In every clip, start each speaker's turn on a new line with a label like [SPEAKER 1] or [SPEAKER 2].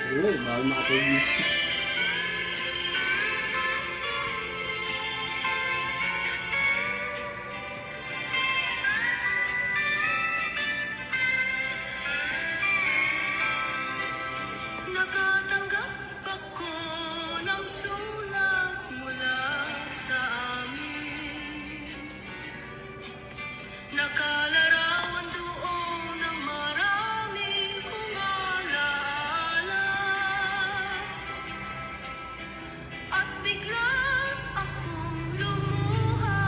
[SPEAKER 1] Uy, bawal makatulog.
[SPEAKER 2] Nakatanggap ako ng sulat mula sa amin. Nakalarawan doon ng maraming kong alaala. At bigla akong lumuha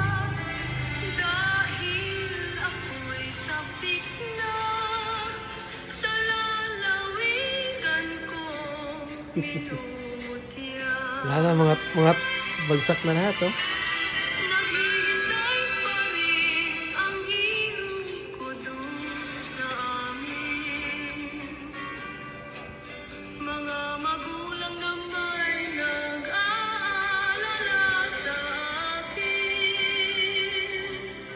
[SPEAKER 2] dahil ako'y sabik na sa lalawigan kong minumutya.
[SPEAKER 3] Wala na, mga bagsak na lahat, oh.
[SPEAKER 2] Naghihintay pa rin ang hirong ko doon sa amin. Mga magulang naman nag-aalala sa akin.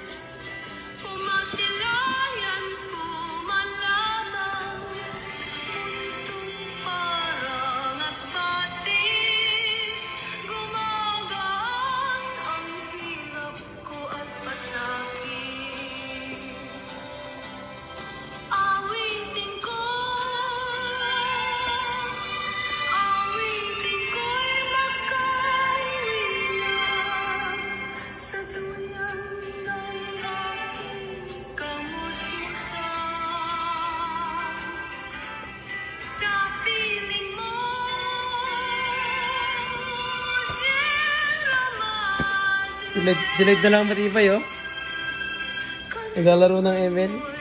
[SPEAKER 2] Umasilayan ko man lamang muntong parang at batis. Gumagaan ang hirap ko at pasakit. Awitin ko'y makaiwian sa duyan ng aking kamusmusan. Sa piling mo, Sierra Madre,
[SPEAKER 3] Silid na lang matibay, oh. Naglalaro ng ML.